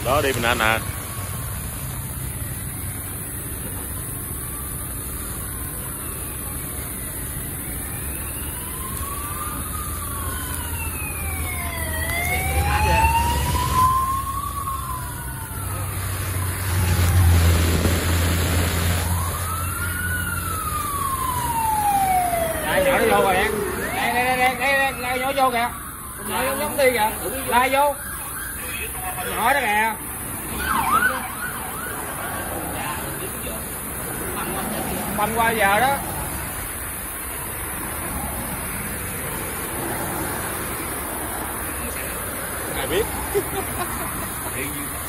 Đó đi mình anh à. Nhỏ nó vô rồi em. Đây nhỏ vô kìa. Nhỏ giống đi kìa. Lai vô. Nhỏ đó kìa. Banh qua giờ đó. Ai biết.